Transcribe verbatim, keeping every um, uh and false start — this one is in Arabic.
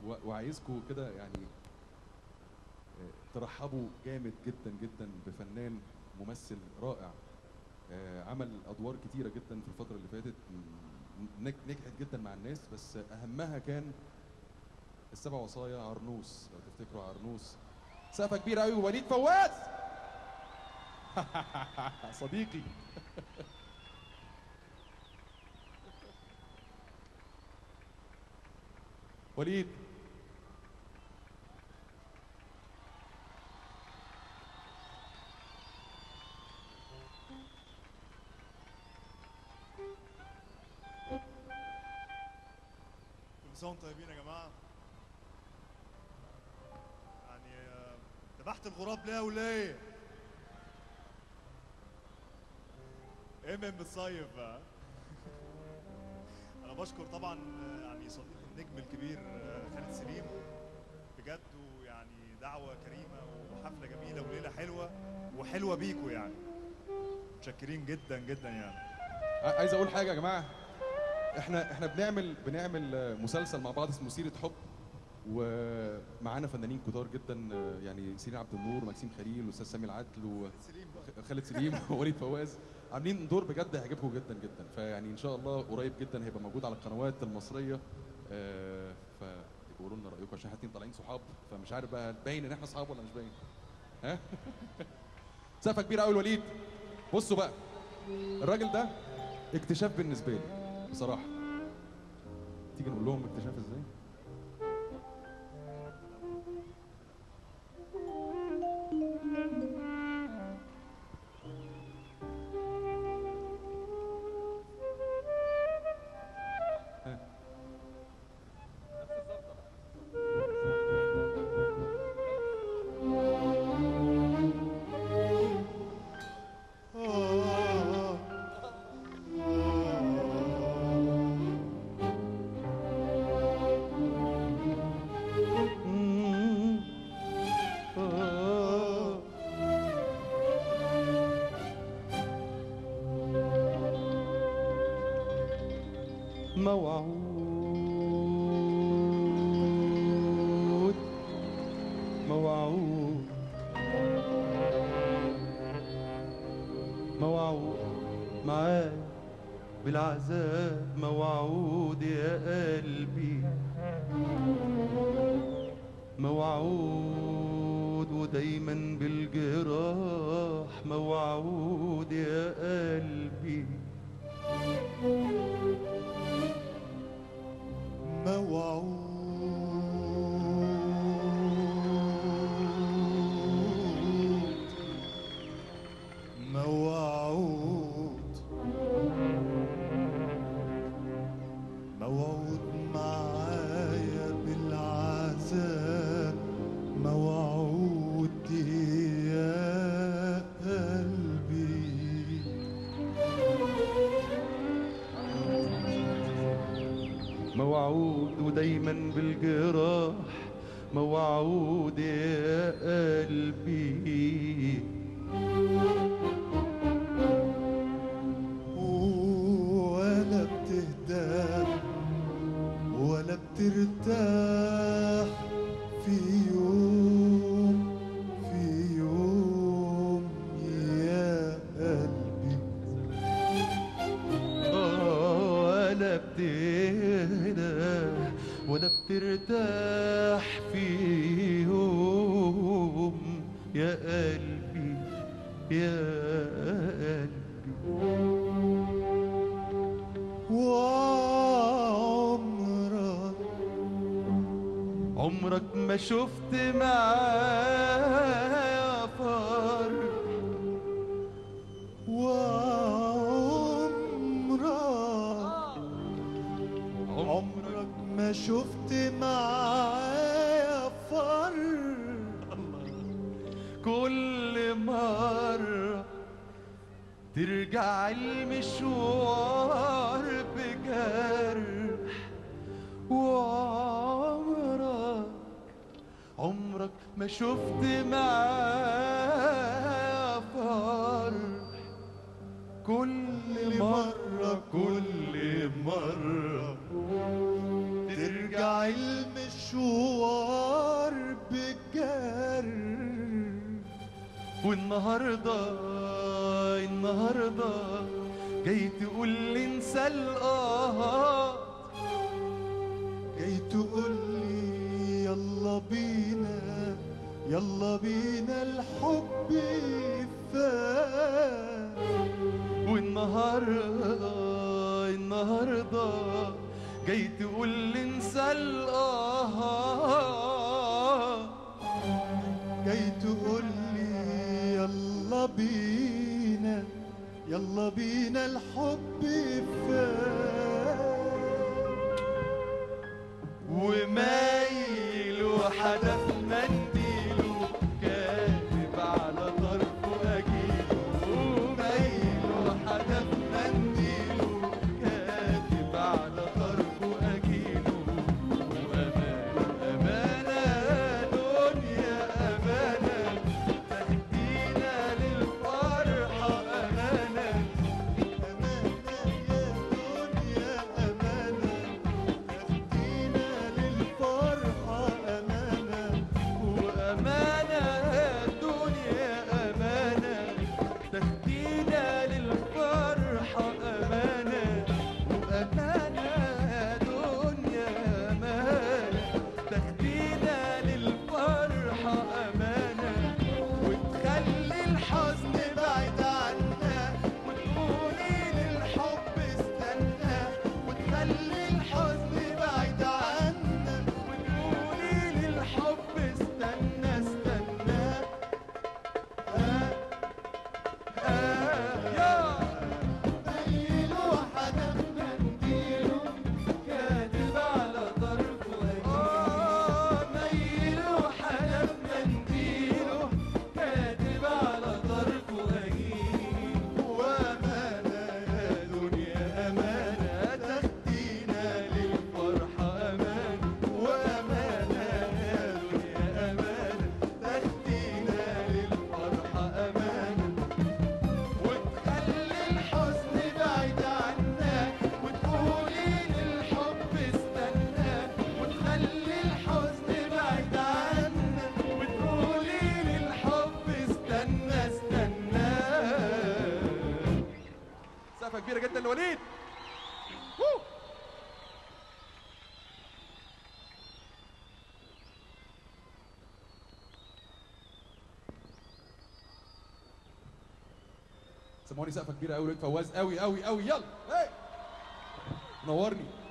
وعايزكم كده يعني ترحبوا جامد جدا جدا بفنان ممثل رائع، عمل ادوار كتيره جدا في الفتره اللي فاتت، نجحت جدا مع الناس، بس اهمها كان السبع وصايا عرنوس. لو تفتكروا عرنوس، سقفه كبيره قوي. وليد فواز صديقي وليد. كل سنة وانتم طيبين يا جماعة. يعني ذبحت الغراب ليه وليه؟ امم بتصيف بقى. أنا بشكر طبعا يعني صديقي النجم الكبير خالد سليم، بجد ويعني دعوة كريمة وحفلة جميلة وليلة حلوة وحلوة بيكوا يعني. متشكرين جدا جدا يعني. عايز أقول حاجة يا جماعة، احنا احنا بنعمل بنعمل مسلسل مع بعض اسمه سيرة حب، ومعانا فنانين كتار جدا، يعني سيرين عبد النور، ماكسيم خليل، الاستاذ سامي العدل، وخالد سليم ووليد فواز. عاملين دور بجد هيعجبكم جدا جدا، فيعني ان شاء الله قريب جدا هيبقى موجود على القنوات المصريه. آه فتقولوا لنا رايكم، عشان احنا طالعين صحاب، فمش عارف بقى باين ان احنا صحاب ولا مش باين. ها سقفه كبيره قوي الوليد. بصوا بقى، الراجل ده اكتشاف بالنسبه لي بصراحه. تيجي نقول لهم اكتشاف ازاي؟ موعود موعود موعود معاك بالعذاب، موعود يا قلبي، موعود ودايما بالجراح، موعود يا قلبي، موعود موعود موعود معايا بالعذاب، موعود يا قلبي، موعود ودايما بالجراح، موعود يا قلبي، ولا بتهدى ولا بترتاح في يوم في يوم يا قلبي، ولا بتهدى ولا بترتاح في يوم يا قلبي يا قلبي، وعمرك عمرك ما شفت معايا فرق، وعمرك عمرك ما شفت معايا فرق، كل مرة ترجع المشوار بجرح، وعمرك عمرك ما شفت معايا فرح، كل مرة كل مرة ترجع مشوار بجر، والنهارده النهارده جاي تقول لي انسى القهر، جاي تقول لي يلا بينا يلا بينا الحب يفات. والنهارده النهارده جاي تقول لي انسى القهر، جاي تقول لي يلا بينا يلا بينا الحب يفات. ومايل وحدف منديله كاتب على طرفه اجيله، ومايل وحدف منديله كاتب على طرفه اجيله. وامانه امانه دنيا امانه تهدينا للفرحه، امانه امانه يا دنيا امانه تهدينا للفرحه، امانه وامانه الدنيا امانه تهدينا للفرحه، امانه وامانه دنيا امانه تهدينا للفرحه، امانه وتخلي الحزن بعيد عنا، وتقولي للحب استنى، وتخلي الحزن بعيد عنا، وتقولي للحب استنى استنى. آه آه يا ميل وحدف منديله كاتب على طرفه أجيله، ميل وحدف منديله كاتب على طرفه أجيله. وأمانة يا دنيا أمانة تهدينا للفرحة، أمانة وأمانة يا دنيا أمانة تهدينا للفرحة، أمانة وتخلي الحزن بعيد عنا، وتقولي للحب استنى، وتخلي الحزن بعيد عنا، وتقولي للحب استنى استنى. سقفه كبيره جدا لوليد. سمعوني سقفه كبيره قوي لوليد فواز، قوي قوي قوي. يلا هي نورني.